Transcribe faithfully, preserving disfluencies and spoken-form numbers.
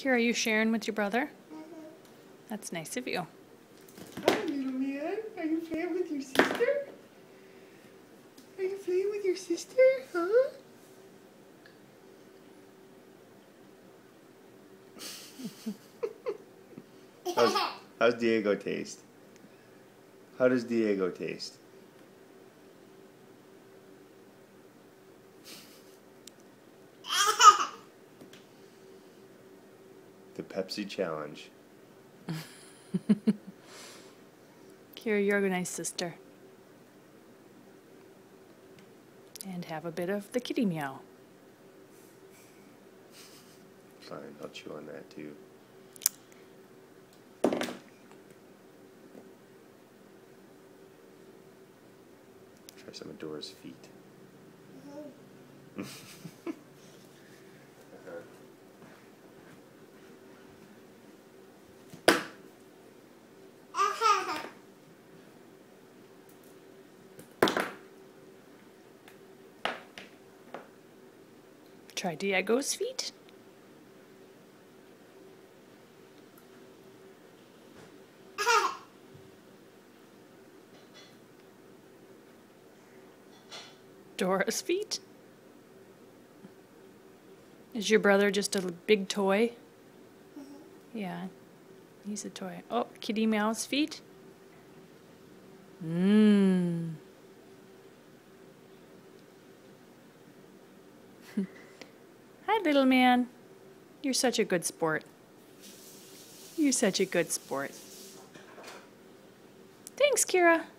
Kyra, are you sharing with your brother? Mm-hmm. That's nice of you. Hi, little man. Are you playing with your sister? Are you playing with your sister? Huh? how's, how's Diego taste? How does Diego taste? The Pepsi Challenge. Kyra, you're a nice sister. And have a bit of the kitty meow. Fine, I'll chew on that too. Try some of Dora's feet. uh-huh. Try Diego's feet. Dora's feet. Is your brother just a big toy? Mm-hmm. Yeah, he's a toy. Oh, Kitty Meow's feet. Mmm. Hi, little man. You're such a good sport. You're such a good sport. Thanks, Kyra.